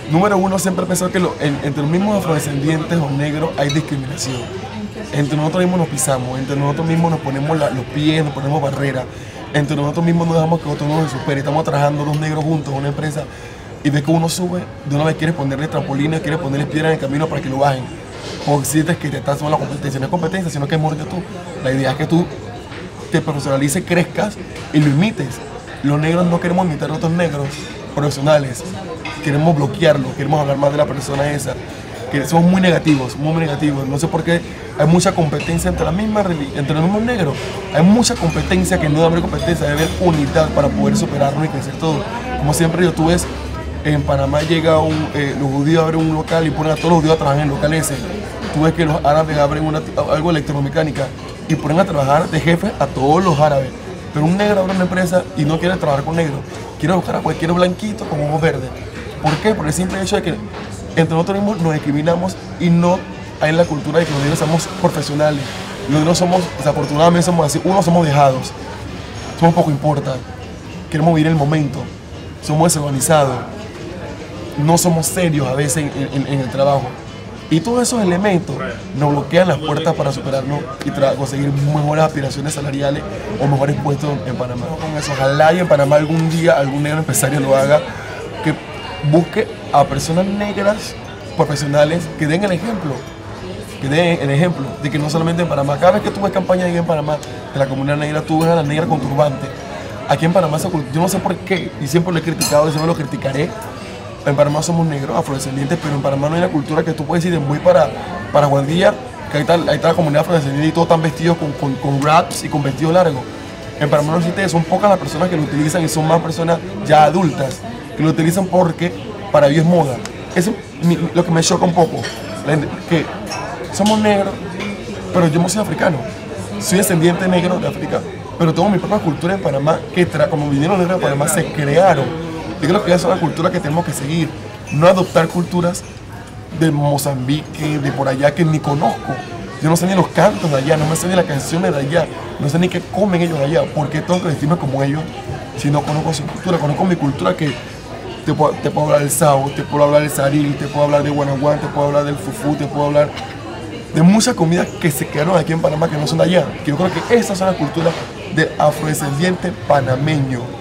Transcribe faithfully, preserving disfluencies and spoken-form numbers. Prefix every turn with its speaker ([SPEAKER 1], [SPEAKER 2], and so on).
[SPEAKER 1] Número uno, siempre he pensado que lo, en, entre los mismos afrodescendientes o negros hay discriminación. Entre nosotros mismos nos pisamos, entre nosotros mismos nos ponemos la, los pies, nos ponemos barreras, entre nosotros mismos no dejamos que otro nos supere. Estamos trabajando dos negros juntos en una empresa y ves que uno sube, de una vez quieres ponerle trampolines, quieres ponerle piedras en el camino para que lo bajen. O sientes que te estás haciendo la competencia. No es competencia, sino que es mejor que tú. La idea es que tú te profesionalices, crezcas y lo imites. Los negros no queremos imitar a otros negros profesionales. Queremos bloquearlo, queremos hablar más de la persona esa. Que somos muy negativos, muy negativos. No sé por qué hay mucha competencia entre, la misma, entre los mismos negros. Hay mucha competencia que no debe haber competencia, debe haber unidad para poder superarnos y crecer todo. Como siempre yo, tú ves, en Panamá llega un, eh, los judíos abren un local y ponen a todos los judíos a trabajar en el local ese. Tú ves que los árabes abren una, algo de electromecánica y ponen a trabajar de jefe a todos los árabes. Pero un negro abre una empresa y no quiere trabajar con negro. Quiere buscar a cualquier blanquito con ojos verdes. ¿Por qué? Por el simple hecho de que entre nosotros mismos nos discriminamos y no hay en la cultura de que los negros somos profesionales. Los negros somos, desafortunadamente somos así, uno, somos dejados, somos poco importa, queremos vivir el momento, somos desorganizados, no somos serios a veces en, en, en el trabajo. Y todos esos elementos nos bloquean las puertas para superarnos y conseguir mejores aspiraciones salariales o mejores puestos en Panamá. Con eso, ojalá y en Panamá algún día algún negro empresario lo haga, que busque a personas negras profesionales que den el ejemplo, que den el ejemplo de que no solamente en Panamá, cada vez que tú ves campañas en Panamá de la comunidad negra, tú ves a la negra con turbante. Aquí en Panamá, yo no sé por qué, y siempre lo he criticado y siempre lo criticaré. En Panamá somos negros, afrodescendientes, pero en Panamá no hay una cultura que tú puedes ir de muy para, para Guandía, que ahí está, ahí está la comunidad afrodescendiente y todos están vestidos con, con, con wraps y con vestido largo. En Panamá no existe eso, son pocas las personas que lo utilizan y son más personas ya adultas que lo utilizan porque para ellos es moda. Eso es lo que me choca un poco, que somos negros, pero yo no soy africano, soy descendiente negro de África, pero tengo mi propia cultura en Panamá, que como vinieron negros de Panamá se crearon. Yo creo que esa es la cultura que tenemos que seguir, no adoptar culturas de Mozambique, de por allá, que ni conozco. Yo no sé ni los cantos de allá, no me sé ni las canciones de allá, no sé ni qué comen ellos de allá. ¿Por qué tengo que vestirme como ellos si no conozco su cultura? Conozco mi cultura, que te puedo, te puedo hablar del sao, te puedo hablar del saril, te puedo hablar de guanaguán, te puedo hablar del fufú, te puedo hablar de muchas comidas que se quedaron aquí en Panamá que no son de allá. Que yo creo que esas son las culturas del afrodescendiente panameño.